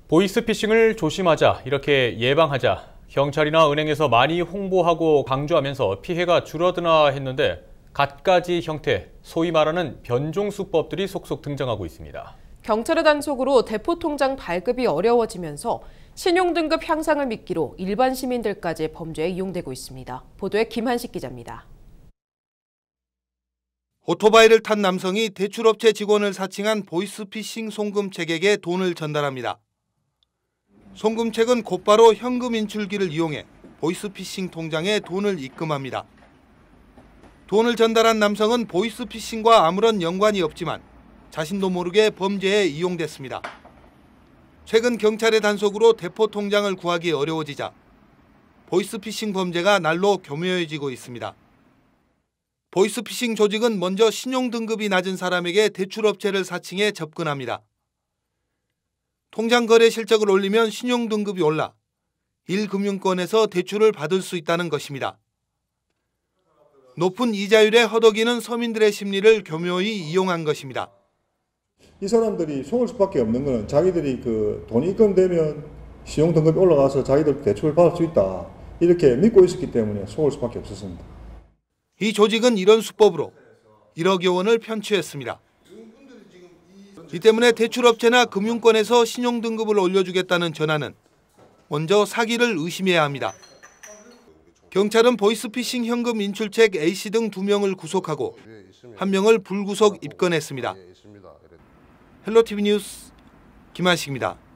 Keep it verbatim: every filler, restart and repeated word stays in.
보이스피싱을 조심하자, 이렇게 예방하자, 경찰이나 은행에서 많이 홍보하고 강조하면서 피해가 줄어드나 했는데 갖가지 형태, 소위 말하는 변종 수법들이 속속 등장하고 있습니다. 경찰의 단속으로 대포통장 발급이 어려워지면서 신용등급 향상을 미끼로 일반 시민들까지 범죄에 이용되고 있습니다. 보도에 김한식 기자입니다. 오토바이를 탄 남성이 대출업체 직원을 사칭한 보이스피싱 송금책에게 돈을 전달합니다. 송금책은 곧바로 현금 인출기를 이용해 보이스피싱 통장에 돈을 입금합니다. 돈을 전달한 남성은 보이스피싱과 아무런 연관이 없지만 자신도 모르게 범죄에 이용됐습니다. 최근 경찰의 단속으로 대포 통장을 구하기 어려워지자 보이스피싱 범죄가 날로 교묘해지고 있습니다. 보이스피싱 조직은 먼저 신용등급이 낮은 사람에게 대출업체를 사칭해 접근합니다. 통장 거래 실적을 올리면 신용등급이 올라 일 금융권에서 대출을 받을 수 있다는 것입니다. 높은 이자율에 허덕이는 서민들의 심리를 교묘히 이용한 것입니다. 이 사람들이 속을 수밖에 없는 것은 자기들이 그 돈이 입금되면 신용등급이 올라가서 자기들 대출을 받을 수 있다, 이렇게 믿고 있었기 때문에 속을 수밖에 없었습니다. 이 조직은 이런 수법으로 일억여 원을 편취했습니다. 이 때문에 대출업체나 금융권에서 신용등급을 올려주겠다는 전화는 먼저 사기를 의심해야 합니다. 경찰은 보이스피싱 현금 인출책 A씨 등 두 명을 구속하고 한 명을 불구속 입건했습니다. 헬로티비 뉴스 김한식입니다.